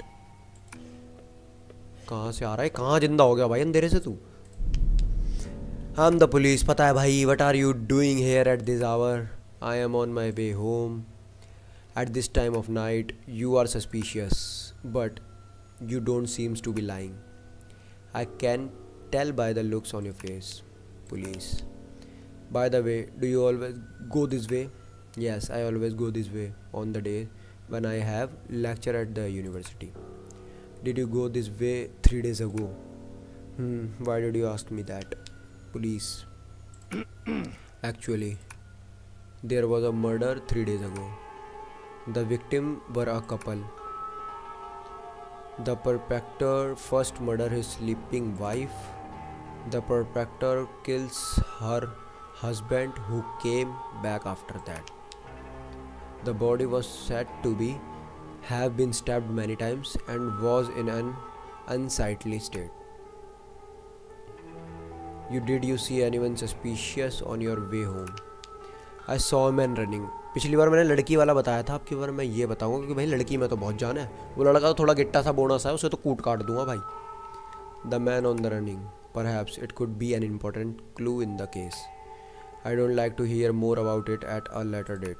कहाँ से आ रहा है? कहाँ जिंदा हो गया भाई अंधेरे से तू? आई एम द पुलिस, पता है भाई। What are you doing here at this hour? I am on my way home at this time of night. You are suspicious but you don't seems to be lying. I can tell by the looks on your face. Police. By the way, do you always go this way? Yes, I always go this way on the day when I have lecture at the university. Did you go this way three days ago? Hmm, why did you ask me that? Police. Actually, there was a murder three days ago. The victim were a couple. The perpetrator first murdered his sleeping wife. The perpetrator kills her husband who came back after that. The body was said to be have been stabbed many times and was in an unsightly state. You did you see anyone suspicious on your way home? I saw a man running. पिछली बार मैंने लड़की वाला बताया था, आपकी बार मैं ये बताऊंगा क्योंकि भाई लड़की में तो बहुत जान है। वो लड़का तो थोड़ा गिट्टा सा बोना सा है, उसे तो कूट काट दूंगा भाई। The man on the running. Perhaps it could be an important clue in the case. I don't like to hear more about it at a later date.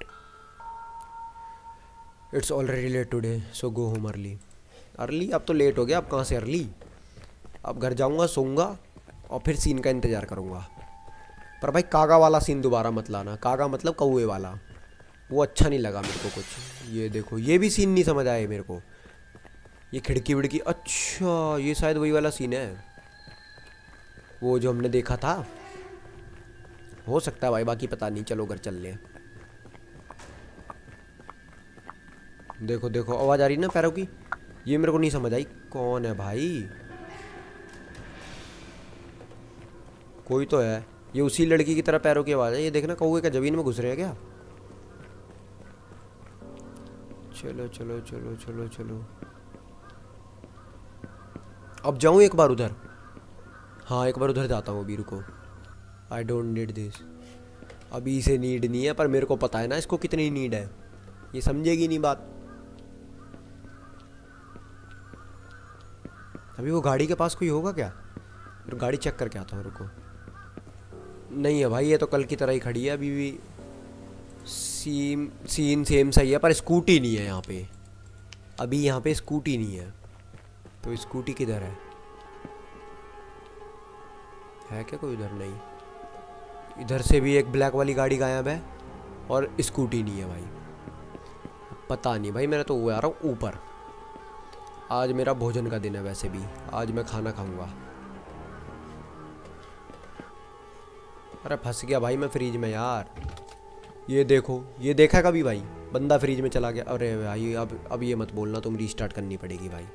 It's already late today, so go home early. Early? अब तो late हो गया, अब कहाँ से early? अब घर जाऊँगा, सोऊंगा और फिर सीन का इंतज़ार करूँगा। पर भाई कागा वाला सीन दोबारा मत लाना। कागा मतलब कौवे वाला, वो अच्छा नहीं लगा मेरे को कुछ। ये देखो, ये भी सीन नहीं समझ आया मेरे को। ये खिड़की विड़की, अच्छा ये शायद वही वाला सीन है वो जो हमने देखा था। हो सकता है भाई, बाकी पता नहीं। चलो घर चल ले। देखो देखो आवाज़ आ रही ना पैरों की, ये मेरे को नहीं समझ आई कौन है भाई। कोई तो है, ये उसी लड़की की तरह पैरों की आवाज़ है। ये देखना कौवे का जमीन में घुस रहे हैं क्या। चलो चलो चलो चलो चलो, अब जाऊँ एक बार उधर। हाँ एक बार उधर जाता हूँ अभी, रुको। I don't need this. अभी इसे नीड नहीं है, पर मेरे को पता है ना इसको कितनी नीड है। ये समझेगी नहीं बात। अभी वो गाड़ी के पास कोई होगा क्या? फिर गाड़ी चेक करके आता हूँ, रुको। नहीं है भाई, ये तो कल की तरह ही खड़ी है अभी भी। सीम सीन सेम सही है, पर स्कूटी नहीं है यहाँ पे। अभी यहाँ पे स्कूटी नहीं है, तो स्कूटी किधर है? है क्या कोई उधर? नहीं। इधर से भी एक ब्लैक वाली गाड़ी गायब है और स्कूटी नहीं है भाई। पता नहीं भाई, मेरा तो वो आ रहा हूँ ऊपर। आज मेरा भोजन का दिन है, वैसे भी आज मैं खाना खाऊंगा। अरे फंस गया भाई मैं फ्रिज में यार। ये देखो, ये देखा कभी भाई बंदा फ्रिज में चला गया। अरे भाई अब अब ये मत बोलना, तुम रीस्टार्ट करनी पड़ेगी भाई।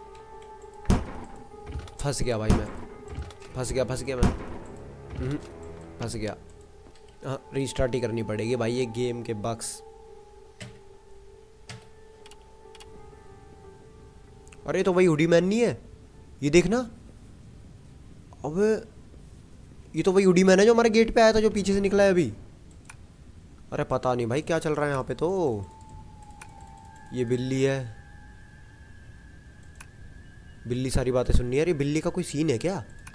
फंस गया भाई मैं, फंस गया फंस गया मैं, फंस गया। हाँ रीस्टार्ट ही करनी पड़ेगी भाई, ये गेम के बग्स। अरे तो भाई हुडी मैन नहीं है, ये देखना। अबे ये तो वही हुडी मैन है जो हमारे गेट पे आया था, जो पीछे से निकला है अभी। अरे पता नहीं भाई क्या चल रहा है यहाँ पे। तो ये बिल्ली है, बिल्ली सारी बातें सुननी है। ये बिल्ली का कोई सीन है क्या?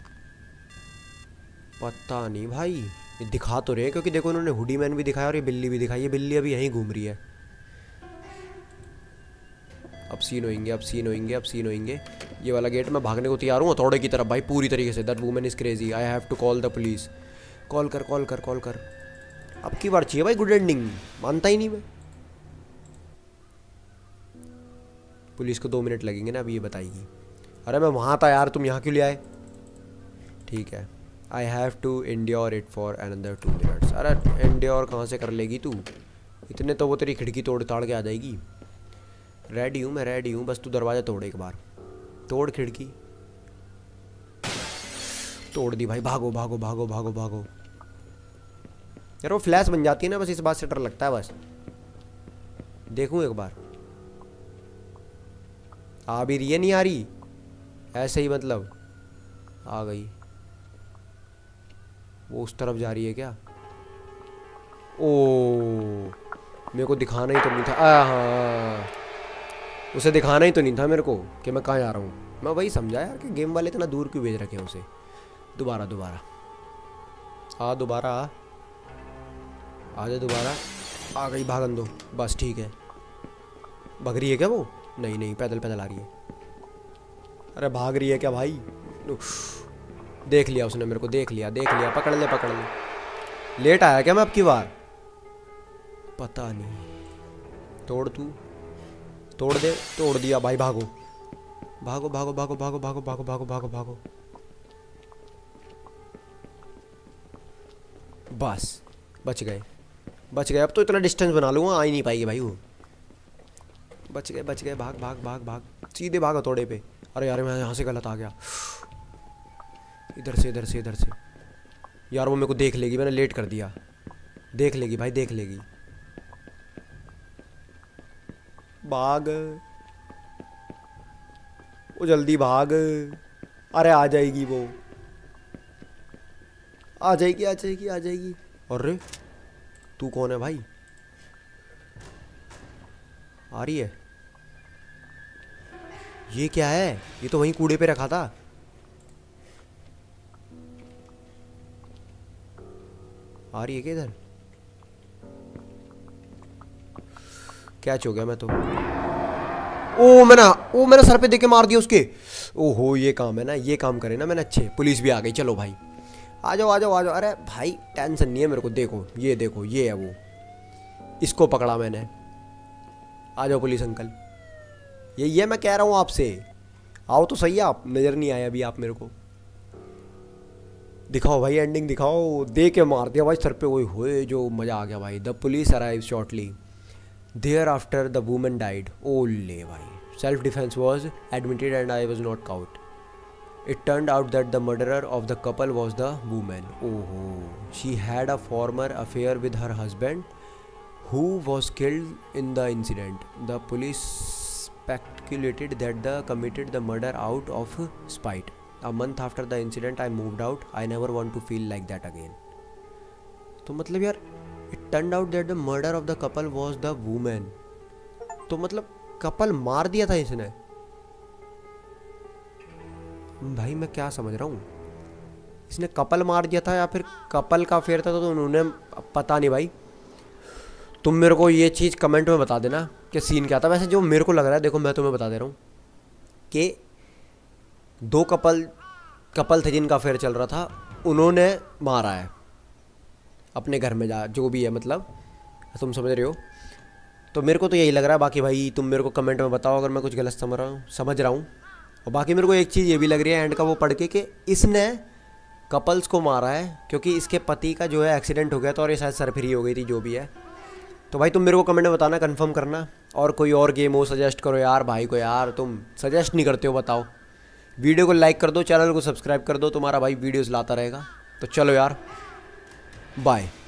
पता नहीं भाई, ये दिखा तो रहे हैं क्योंकि देखो उन्होंने हुडी मैन भी दिखाया और ये बिल्ली भी दिखाई। ये बिल्ली अभी यहीं घूम रही है। अब सीन होंगे, अब सीन होंगे, अब सीन होंगे। ये वाला गेट मैं भागने को तैयार हूँ हथौड़े की तरफ भाई, पूरी तरीके से। That woman is crazy, I have to call the police. Call कर कॉल कर कॉल कर। अब की बार चाहिए भाई गुड एंडिंग, मानता ही नहीं मैं। पुलिस को दो मिनट लगेंगे ना, अभी ये बताएगी। अरे मैं वहाँ था यार, तुम यहाँ क्यों ले आए? ठीक है, I have to endure it for another two minutes. अरे एंड्योर कहाँ से कर लेगी तू, इतने तो वो तेरी खिड़की तोड़ ताड़ के आ जाएगी। रेडी हूँ मैं, रेडी हूँ, बस तू दरवाज़ा तोड़ एक बार। तोड़ खिड़की, तोड़ दी भाई। भागो भागो भागो भागो भागो। यार वो फ्लैश बन जाती है ना, बस इस बात से डर लगता है। बस देखूँ एक बार, आ भी रही है नहीं आ रही, ऐसे ही मतलब आ गई। वो उस तरफ जा रही है क्या? ओ मेरे को दिखाना ही तो नहीं था। आ हाँ, उसे दिखाना ही तो नहीं था मेरे को कि मैं कहाँ जा रहा हूँ। मैं वही समझा यार कि गेम वाले इतना दूर क्यों भेज रखे हैं उसे। दोबारा दोबारा आ, दोबारा आ, आ जा दोबारा। आ गई, भागन दो बस। ठीक है, भाग रही है क्या वो? नहीं नहीं, पैदल पैदल आ रही है। अरे भाग रही है क्या भाई? देख लिया उसने मेरे को, देख लिया देख लिया। पकड़ ले पकड़ ले। लेट आया क्या मैं अब की बार? पता नहीं। तोड़ तू, तोड़ दे। तोड़ दिया भाई। भागो भागो भागो भागो भागो भागो भागो भागो भागो भागो। बस बच गए, बच गए। अब तो इतना डिस्टेंस बना लूँगा, आ ही नहीं पाएगी भाई वो। बच गए बच गए। भाग भाग भाग भाग, सीधे भाग हथौड़े पे। अरे यार मैं यहाँ से गलत आ गया। इधर से इधर से इधर से। यार वो मेरे को देख लेगी, मैंने लेट कर दिया। देख लेगी भाई, देख लेगी। भाग, वो जल्दी भाग। अरे आ जाएगी वो, आ जाएगी आ जाएगी आ जाएगी। अरे तू कौन है भाई? आ रही है। ये क्या है? ये तो वहीं कूड़े पे रखा था। आ रही है क्या इधर? कैच हो गया मैं तो। ओ मैंने ओ मैंने सर पे देके मार दिया उसके। ओहो ये काम है ना, ये काम करे ना मैंने। अच्छे, पुलिस भी आ गई। चलो भाई आ जाओ आ जाओ आ जाओ। अरे भाई टेंशन नहीं है मेरे को। देखो ये देखो, ये है वो, इसको पकड़ा मैंने। आ जाओ पुलिस अंकल। यही है मैं कह रहा हूँ आपसे। आओ तो सही। आप नज़र नहीं आए अभी आप मेरे को। दिखाओ भाई, एंडिंग दिखाओ। दे के मार दिया भाई सर पे। ओए होए जो मज़ा आ गया भाई। The police arrive shortly thereafter the woman died. ओले भाई, self defence was admitted and I was not caught. It turned out that the murderer of the couple was the woman. Oh, she had a former affair with her husband, who was killed in the incident. The police speculated that they committed the murder out of spite. A month after the incident, I moved out. I never want to feel like that again. तो मतलब यार, it turned out that the murder of the couple was the woman. तो मतलब couple मार दिया था इसने। भाई मैं क्या समझ रहा हूँ, इसने कपल मार दिया था या फिर कपल का अफेयर था तो उन्होंने, पता नहीं भाई। तुम मेरे को ये चीज़ कमेंट में बता देना कि सीन क्या था। वैसे जो मेरे को लग रहा है, देखो मैं तुम्हें बता दे रहा हूँ कि दो कपल कपल थे जिनका अफेयर चल रहा था, उन्होंने मारा है अपने घर में जा, जो भी है मतलब, तुम समझ रहे हो। तो मेरे को तो यही लग रहा है। बाकी भाई तुम मेरे को कमेंट में बताओ अगर मैं कुछ गलत समझ रहा हूँ समझ रहा हूँ। और बाकी मेरे को एक चीज़ ये भी लग रही है एंड का वो पढ़ के कि इसने कपल्स को मारा है क्योंकि इसके पति का जो है एक्सीडेंट हो गया था और ये शायद सरफरी हो गई थी, जो भी है। तो भाई तुम मेरे को कमेंट में बताना, कंफर्म करना। और कोई और गेम हो सजेस्ट करो यार भाई को। यार तुम सजेस्ट नहीं करते हो, बताओ। वीडियो को लाइक कर दो, चैनल को सब्सक्राइब कर दो, तुम्हारा भाई वीडियोज़ लाता रहेगा। तो चलो यार, बाय।